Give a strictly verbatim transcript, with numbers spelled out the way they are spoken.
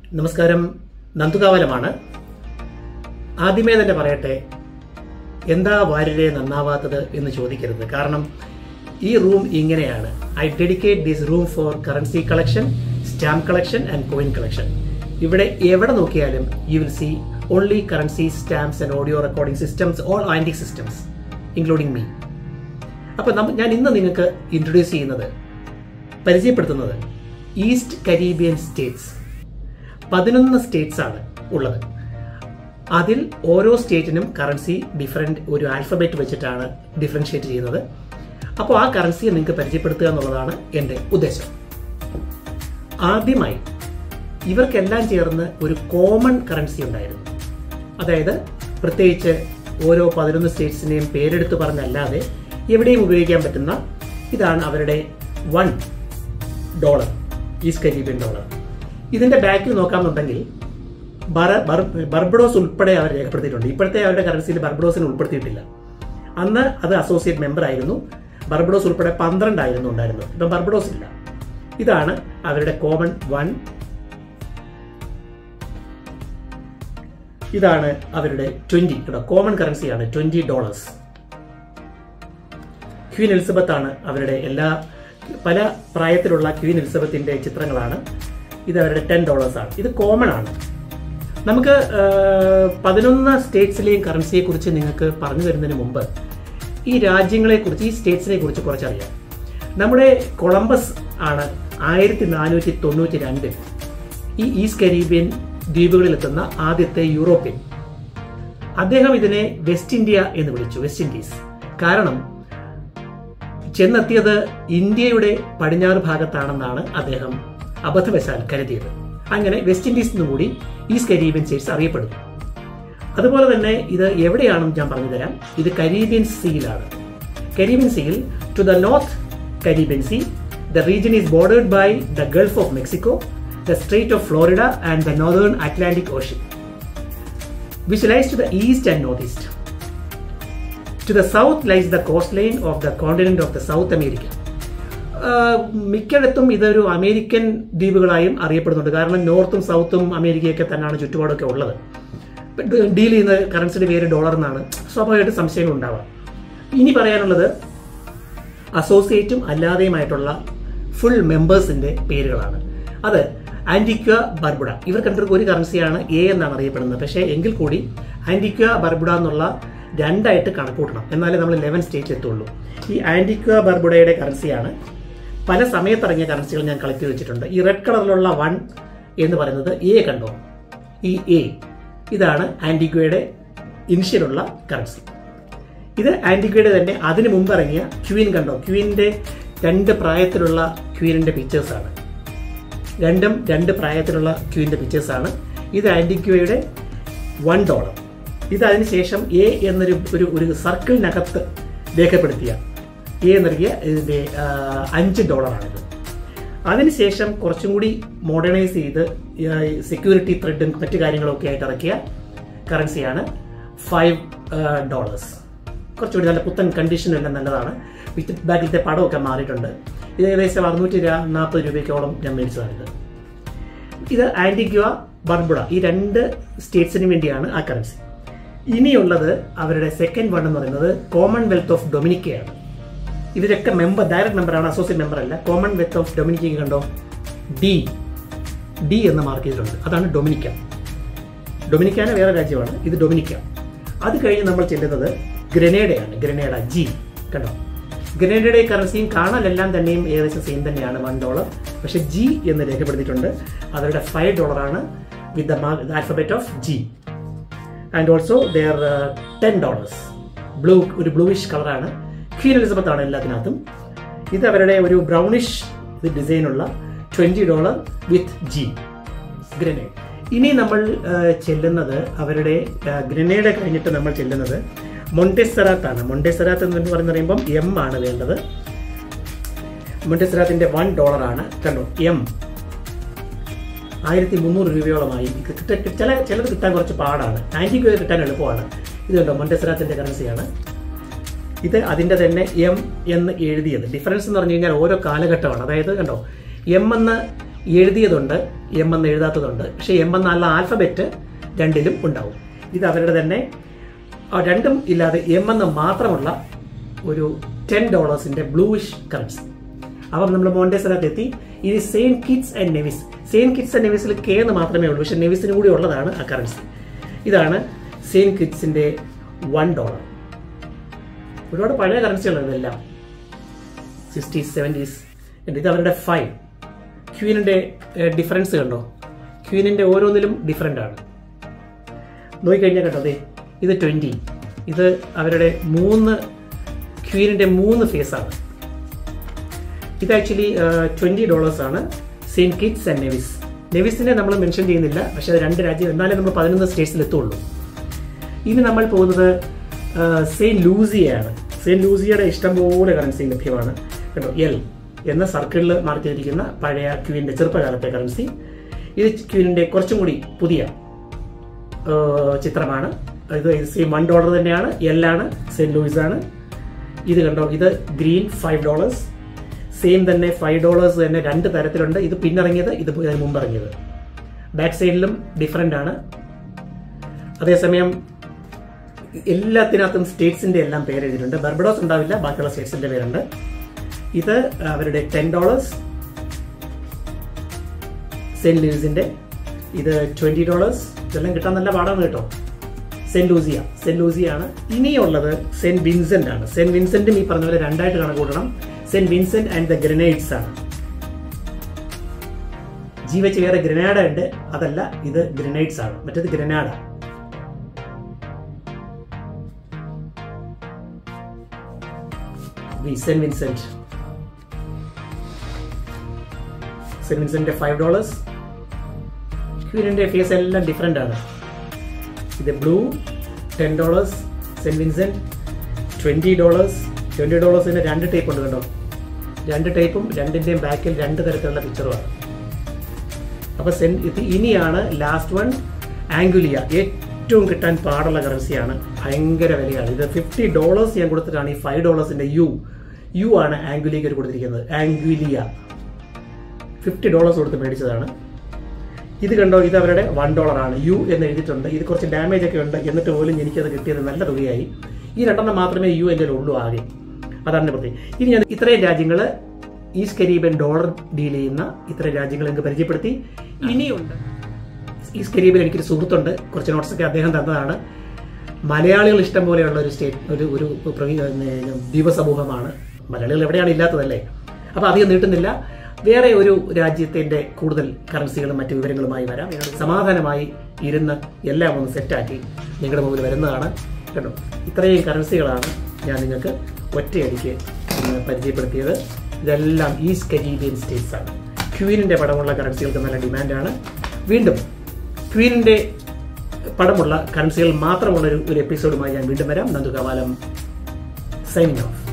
നമസ്കാരം, നന്ദുകാവലമാണ്. ആദ്യമേ തന്നെ പറയട്ടെ, എന്താ വാര്യരെ നന്നാവാത്തത് എന്ന് ചോദിക്കരുത്. കാരണം ഈ റൂം ഇങ്ങനെയാണ്. I dedicate this room for currency collection, stamp collection and coin collection. ഇവിടെ എവിടെ നോക്കിയാലും you will see only currency, stamps and audio recording systems, all antique systems including me. അപ്പൊ ഞാൻ ഇന്ന് നിങ്ങൾക്ക് ഇൻട്രൊഡ്യൂസ് ചെയ്യുന്നത്, പരിചയപ്പെടുത്തുന്നത് ഈസ്റ്റ് കരീബിയൻ സ്റ്റേറ്റ്സ്. പതിനൊന്ന് സ്റ്റേറ്റ്സ് ആണ് ഉള്ളത്. അതിൽ ഓരോ സ്റ്റേറ്റിനും കറൻസി ഡിഫറെന്റ് ഒരു ആൽഫബറ്റ് വെച്ചിട്ടാണ് ഡിഫറൻഷിയേറ്റ് ചെയ്യുന്നത്. അപ്പോൾ ആ കറൻസിയെ നിങ്ങൾക്ക് പരിചയപ്പെടുത്തുക എന്നുള്ളതാണ് എൻ്റെ ഉദ്ദേശം. ആദ്യമായി ഇവർക്കെല്ലാം ചേർന്ന് ഒരു കോമൺ കറൻസി ഉണ്ടായിരുന്നു. അതായത് പ്രത്യേകിച്ച് ഓരോ പതിനൊന്ന് സ്റ്റേറ്റ്സിനെയും പേരെടുത്ത് പറഞ്ഞല്ലാതെ എവിടെയും ഉപയോഗിക്കാൻ പറ്റുന്ന ഇതാണ് അവരുടെ one dollar, East Caribbean dollar. ഇതിന്റെ ബാക്കിൽ നോക്കാമെന്നുണ്ടെങ്കിൽ ബർബഡോസ് ഉൾപ്പെടെ അവർ രേഖപ്പെടുത്തിയിട്ടുണ്ട്. ഇപ്പോഴത്തെ അവരുടെ കറൻസിയിൽ ബർബഡോസിന് ഉൾപ്പെടുത്തിയിട്ടില്ല. അന്ന് അത് അസോസിയേറ്റ് മെമ്പർ ആയിരുന്നു. ബർബഡോസ് ഉൾപ്പെടെ പന്ത്രണ്ടായിരുന്നു ഉണ്ടായിരുന്നത്. ഇപ്പം ബർബഡോസ് ഇല്ല. ഇതാണ് അവരുടെ കോമൺ വൺ. ഇതാണ് അവരുടെ ട്വന്റി. ഇവിടെ കോമൺ കറൻസിയാണ് ട്വന്റി ഡോളേഴ്സ്. ക്വീൻ എലിസബത്ത് ആണ് അവരുടെ എല്ലാ, പല പ്രായത്തിലുള്ള ക്വീൻ എലിസബത്തിന്റെ ചിത്രങ്ങളാണ്. ഇത് അവരുടെ ടെൻ ഡോളേഴ്സ് ആണ്. ഇത് കോമൺ ആണ്. നമുക്ക് പതിനൊന്ന് സ്റ്റേറ്റ്സിലെയും കറൻസിയെ കുറിച്ച് നിങ്ങൾക്ക് പറഞ്ഞു തരുന്നതിന് മുമ്പ് ഈ രാജ്യങ്ങളെ കുറിച്ച്, ഈ സ്റ്റേറ്റ്സിനെ കുറിച്ച് കുറച്ചറിയാം. നമ്മുടെ കൊളംബസ് ആണ് ആയിരത്തി നാനൂറ്റി തൊണ്ണൂറ്റി രണ്ടിൽ ഈ ഈസ്റ്റ് കരീബിയൻ ദ്വീപുകളിലെത്തുന്ന ആദ്യത്തെ യൂറോപ്യൻ. അദ്ദേഹം ഇതിനെ വെസ്റ്റ് ഇന്ത്യ എന്ന് വിളിച്ചു, വെസ്റ്റ് ഇൻഡീസ്. കാരണം ചെന്നെത്തിയത് ഇന്ത്യയുടെ പടിഞ്ഞാറ് ഭാഗത്താണെന്നാണ് അദ്ദേഹം അബദ്ധവശാൽ കരുതിയത്. അങ്ങനെ വെസ്റ്റ് ഇൻഡീസ് നിന്നും കൂടി ഈസ്റ്റ് കരീബിയൻ സ്റ്റേറ്റ്സ് അറിയപ്പെടുന്നു. അതുപോലെ തന്നെ ഇത് എവിടെയാണെന്ന് ഞാൻ പറഞ്ഞുതരാം. ഇത് കരീബിയൻ സീയിലാണ്. കരീബിയൻ സീയിൽ to the north Caribbean sea, the region is bordered by the Gulf of Mexico, the Strait of Florida and the northern Atlantic ocean, which lies to the east and northeast. To the south lies the coastline of the continent of the South America. മിക്കയിടത്തും ഇതൊരു American ദ്വീപുകളായും അറിയപ്പെടുന്നുണ്ട്. കാരണം നോർത്തും സൗത്തും അമേരിക്കയൊക്കെ തന്നെയാണ് ചുറ്റുപാടൊക്കെ ഉള്ളത്. Deal ചെയ്യുന്ന കറൻസിയുടെ പേര് dollar എന്നാണ്. സ്വാഭാവികമായിട്ട് സംശയങ്ങൾ ഉണ്ടാവാം. ഇനി പറയാനുള്ളത് അസോസിയേറ്റും അല്ലാതെയുമായിട്ടുള്ള ഫുൾ മെമ്പേഴ്സിന്റെ പേരുകളാണ്. അത് ആന്റിഗ്വ ബർബുഡ. ഇവർ കണ്ടിട്ട് ഒരു കറൻസിയാണ് എ എന്നാണ് അറിയപ്പെടുന്നത്. പക്ഷേ എങ്കിൽ കൂടി ആന്റിഗ്വ ബർബുഡ എന്നുള്ള രണ്ടായിട്ട് കണക്കൂട്ടണം, എന്നാലേ നമ്മൾ ലെവൻ സ്റ്റേറ്റിൽ എത്തുള്ളൂ. ഈ ആന്റിഗ്വ ബർബുഡയുടെ കറൻസിയാണ്. പല സമയത്തിറങ്ങിയ കറൻസികൾ ഞാൻ കളക്ട് ചെയ്ത് വെച്ചിട്ടുണ്ട്. ഈ റെഡ് കളറിലുള്ള വൺ എന്ന് പറയുന്നത് എ കണ്ടോ, ഈ എ ഇതാണ് ആന്റിഗ്വയുടെ ഇനിഷ്യലുള്ള കറൻസി. ഇത് ആന്റിഗ്വയുടെ തന്നെ അതിനു മുമ്പ് ഇറങ്ങിയ ക്വീൻ കണ്ടോ, ക്വീനിന്റെ രണ്ട് പ്രായത്തിലുള്ള ക്വീനിന്റെ പിക്ചേഴ്സ് ആണ്. രണ്ടും രണ്ട് പ്രായത്തിലുള്ള ക്വീനിന്റെ പിക്ചേഴ്സ് ആണ്. ഇത് ആന്റിഗ്വയുടെ വൺ ഡോളർ. ഇത് അതിനുശേഷം എ എന്നൊരു ഒരു ഒരു സർക്കിളിനകത്ത് രേഖപ്പെടുത്തിയ എ നൽകിയ ഇതിന്റെ അഞ്ച് ഡോളറാണിത്. അതിനുശേഷം കുറച്ചും കൂടി മോഡേണൈസ് ചെയ്ത് സെക്യൂരിറ്റി ത്രെഡും മറ്റു കാര്യങ്ങളൊക്കെ ആയിട്ട് ഇറക്കിയ കറൻസിയാണ് ഫൈവ് ഡോളേഴ്സ്. കുറച്ചുകൂടി നല്ല പുത്തൻ കണ്ടീഷൻ എല്ലാം നല്ലതാണ്. വിത്ത് ബാക്കിലത്തെ പടമൊക്കെ മാറിയിട്ടുണ്ട്. ഇത് ഏകദേശം അറുന്നൂറ്റി നാൽപ്പത് രൂപയ്ക്കോളം ഞാൻ മേടിച്ചതാണിത്. ഇത് ആന്റിഗ്വ ബർബുഡ, ഈ രണ്ട് സ്റ്റേറ്റ്സിന് വേണ്ടിയാണ് ആ കറൻസി. ഇനിയുള്ളത് അവരുടെ സെക്കൻഡ് വൺ എന്ന് പറയുന്നത് കോമൺവെൽത്ത് ഓഫ് ഡൊമിനിക്കയാണ്. ഇവരൊക്കെ മെമ്പർ, ഡയറക്ട് മെമ്പറാണ്, അസോസിയേറ്റ് മെമ്പർ അല്ല. കോമൺവെൽത്ത് ഓഫ് ഡൊമിനിക്ക കണ്ടോ, ഡി ഡി എന്ന് മാർക്ക് ചെയ്തിട്ടുണ്ട്. അതാണ് ഡൊമിനിക്ക. ഡൊമിനിക്കാന വേറെ രാജ്യമാണ്, ഇത് ഡൊമിനിക്ക. അത് കഴിഞ്ഞ് നമ്മൾ ചെല്ലുന്നത് ഗ്രനേഡയാണ്. ഗ്രനേഡ ജി കണ്ടോ. ഗ്രനേഡയുടെ കറൻസിയും കാണലെല്ലാം തന്നെയും ഏകദേശം സെയിം തന്നെയാണ്, വൺ ഡോളർ. പക്ഷെ ജി എന്ന് രേഖപ്പെടുത്തിയിട്ടുണ്ട്. അവരുടെ ഫൈവ് ഡോളറാണ് with the alphabet of G. And also their ten dollars. Blue, ഒരു ബ്ലൂയിഷ് കളറാണ്. ക്വീൻ എലിസബത്ത് ആണ് എല്ലാത്തിനകത്തും. ഇത് അവരുടെ ഒരു ബ്രൗണിഷ് ഡിസൈനുള്ള twenty dollar with G, Grenada. ഇനി നമ്മൾ ചെല്ലുന്നത് അവരുടെ ഗ്രനേഡ് കഴിഞ്ഞിട്ട് നമ്മൾ ചെല്ലുന്നത് മൊണ്ടെസെറാത്ത് ആണ്. മൊണ്ടെസെറാത്ത് എന്ന് പറഞ്ഞു പറയുമ്പം എം ആണ് വേണ്ടത്. മൊണ്ടെസെറാത്തിന്റെ വൺ ഡോളർ ആണ് കണ്ടോ, എം. ആയിരത്തി മുന്നൂറ് രൂപയോളമായി. ചില ചിലത് കിട്ടാൻ കുറച്ച് പാടാണ്. ആന്റിഗ്വ കിട്ടാൻ എളുപ്പമാണ്. ഇത് കണ്ടോ, മൊണ്ടെസെറാത്തിന്റെ കറൻസിയാണ്. ഇത് അതിന്റെ തന്നെ എം എന്ന് എഴുതിയത്. ഡിഫറൻസ് എന്ന് പറഞ്ഞു കഴിഞ്ഞാൽ ഓരോ കാലഘട്ടമാണ്. അതായത് കണ്ടോ, എം എന്ന് എഴുതിയതുണ്ട്, എം എന്ന് എഴുതാത്തതുണ്ട്. പക്ഷേ എം എന്നുള്ള ആൽഫബറ്റ് രണ്ടിലും ഉണ്ടാവും. ഇത് അവരുടെ തന്നെ രണ്ടും ഇല്ലാതെ എം എന്ന് മാത്രമുള്ള ഒരു ടെൻ ഡോളേഴ്സിന്റെ ബ്ലൂയിഷ് കറൻസി. അപ്പം നമ്മൾ മോണ്ടേസറിനകത്ത് എത്തി. ഇത് Saint Kitts and Nevis. Saint Kitts and നെവിസിൽ കെ എന്ന് മാത്രമേ ഉള്ളൂ, പക്ഷെ നെവിസിന് കൂടി ഉള്ളതാണ് ആ കറൻസി. ഇതാണ് സെയിന്റ് കിറ്റ്സിന്റെ വൺ ഡോളർ. ഒരുപാട് പഴയ കറൻസികളാണ് ഇതെല്ലാം, സിക്സ്റ്റീസ് സെവൻറ്റീസ്. ഇത് അവരുടെ ഫൈവ്. ക്വീനിന്റെ ഡിഫറൻസ് കണ്ടോ? ക്വീനിന്റെ ഓരോന്നിലും ഡിഫറൻ്റ് ആണ്. നോക്കിക്കഴിഞ്ഞാൽ കേട്ടോ, അതെ ഇത് ട്വന്റി. ഇത് അവരുടെ മൂന്ന് ക്വീനിന്റെ മൂന്ന് ഫേസ് ആണ്. ഇത് ആക്ച്വലി ട്വന്റി ഡോളേഴ്സ് ആണ് സെയിന്റ് കിറ്റ്സ് ആൻഡ് നെവിസ്. നെവിസിനെ നമ്മൾ മെൻഷൻ ചെയ്യുന്നില്ല, പക്ഷെ അത് രണ്ട് രാജ്യം, എന്നാലേ നമ്മൾ പതിനൊന്ന് സ്റ്റേറ്റ്സിൽ എത്തുള്ളൂ. ഇനി നമ്മൾ പോകുന്നത് സെയിന്റ് ലൂസിയയാണ്. സെയിന്റ് ലൂസിയയുടെ ഇഷ്ടംപോലെ കറൻസി ലഭ്യമാണ് കേട്ടോ. എൽ എന്ന സർക്കിളിൽ മാർക്ക് ചെയ്തിരിക്കുന്ന പഴയ ക്വീനിന്റെ ചെറുപ്പകാലത്തെ കറൻസി. ഇത് ക്വീനിന്റെ കുറച്ചും കൂടി പുതിയ ചിത്രമാണ്. ഇത് സെയിം വൺ ഡോളർ തന്നെയാണ്. എൽ ആണ്, സെയിന്റ് ലൂയിസ് ആണ്. ഇത് കണ്ടോ, ഇത് ഗ്രീൻ ഫൈവ് ഡോളേഴ്സ്. സെയിം തന്നെ ഫൈവ് ഡോളേഴ്സ് തന്നെ രണ്ട് തരത്തിലുണ്ട്. ഇത് പിന്നിറങ്ങിയത്, ഇത് മുമ്പ് ഇറങ്ങിയത്. ബാക്ക് സൈഡിലും ഡിഫറൻ്റ് ആണ്. അതേസമയം എല്ലാത്തിനകത്തും സ്റ്റേറ്റ്സിന്റെ എല്ലാം പേര് എഴുതിയിട്ടുണ്ട്. ബർബഡോസ് ഉണ്ടാവില്ല, ബാക്കിയുള്ള സ്റ്റേറ്റ്സിന്റെ പേരുണ്ട്. ഇത് അവരുടെ ടെൻ ഡോളേഴ്സ് സെന്റ് ലൂയിസിന്റെ. ഇത് ട്വന്റി ഡോളേഴ്സ്. ഇതെല്ലാം കിട്ടാൻ നല്ല പാടാണ് കേട്ടോ. സെന്റ് ലൂസിയ സെന്റ് ലൂസിയ ആണ്. ഇനിയുള്ളത് സെന്റ് വിൻസെന്റ് ആണ്. സെന്റ് വിൻസെന്റും ഈ പറഞ്ഞ പോലെ രണ്ടായിട്ട് കണക്കൂട്ടണം. Saint Vincent and the Grenadines ആണ്. ജി വെച്ച് വേറെ ഗ്രനാഡ ഉണ്ട്, അതല്ല, ഇത് ഗ്രനേഡ്സ് ആണ്. മറ്റേത് Grenada. Saint Vincent Saint Vincent five dollars. ക്വീനിന്റെ ഫേസ് എല്ലാം ഡിഫറെന്റ് ആണ്. ഇത് blue ten dollars. Saint Vincent twenty dollars. Twenty ഡോളേഴ്സിന്റെ രണ്ട് ടൈപ്പ് ഉണ്ട് കേട്ടോ. രണ്ട് ടൈപ്പും രണ്ടിന്റെയും ബാക്കിൽ രണ്ട് തരത്തിലുള്ള പിക്ചറുമാണ്. അപ്പൊ സെന്റ് ഇനിയാണ് ലാസ്റ്റ് വൺ, ആംഗുലിയ. ഏറ്റവും കിട്ടാൻ പാടുള്ള കറൻസിയാണ്, ഭയങ്കര വിലയാണ്. ഇത് ഫിഫ്റ്റി ഡോളേഴ്സ് ഞാൻ കൊടുത്തിട്ടാണ് ഈ ഫൈവ് ഡോളേഴ്സിന്റെ യു യു ആണ് ആംഗുലിയക്ക് കൊടുത്തിരിക്കുന്നത്. ആംഗുലിയ ഫിഫ്റ്റി ഡോളേഴ്സ് കൊടുത്ത് മേടിച്ചതാണ്. ഇത് കണ്ടോ, ഇത് അവരുടെ വൺ ഡോളർ ആണ്. യു എന്ന് എഴുതിയിട്ടുണ്ട്. ഇത് കുറച്ച് ഡാമേജ് ഒക്കെ ഉണ്ട്, എന്നിട്ട് പോലും എനിക്കത് കിട്ടിയത് നല്ല തുകയായി. ഈ രണ്ടെണ്ണം മാത്രമേ യു എൻ്റെ ഉള്ളൂ ആകെ. അതാണ് പ്രത്യേകം. ഇനി ഞാൻ ഇത്രയും രാജ്യങ്ങൾ, ഈസ്റ്റ് കരീബിയൻ ഡോളർ ഡീൽ ചെയ്യുന്ന ഇത്രയും രാജ്യങ്ങൾ എനിക്ക് പരിചയപ്പെടുത്തി. ഇനിയുണ്ട് ഈസ്റ്റ് കരീബിയൻ. എനിക്കൊരു സുഹൃത്തുണ്ട്, കുറച്ച് നോട്ട്സൊക്കെ അദ്ദേഹം തന്നതാണ്. മലയാളികൾ ഇഷ്ടം പോലെയുള്ള ഒരു സ്റ്റേറ്റ്, ഒരു ഒരു ദ്വീപസമൂഹമാണ്. മലയാളികൾ എവിടെയാണ് ഇല്ലാത്തതല്ലേ? അപ്പോൾ അധികം നീട്ടുന്നില്ല. വേറെ ഒരു രാജ്യത്തിന്റെ കൂടുതൽ കറൻസികളും മറ്റു വിവരങ്ങളുമായി വരാം. സമാധാനമായി ഇരുന്ന് എല്ലാം ഒന്ന് സെറ്റാക്കി നിങ്ങളുടെ മുമ്പിൽ വരുന്നതാണ് കേട്ടോ. ഇത്രയും കറൻസികളാണ് ഞാൻ നിങ്ങൾക്ക് ഒറ്റയടിക്ക് പരിചയപ്പെടുത്തിയത്. ഇതെല്ലാം ഈസ്റ്റ് കരീബിയൻ സ്റ്റേറ്റ്സ് ആണ്. ക്വീനിന്റെ പടമുള്ള കറൻസികൾക്ക് നല്ല ഡിമാൻഡാണ്. വീണ്ടും ക്വീനിന്റെ പടമുള്ള കറൻസികൾ മാത്രമുള്ള ഒരു എപ്പിസോഡുമായി ഞാൻ വീണ്ടും വരാം. Nandu Kavalam signing of.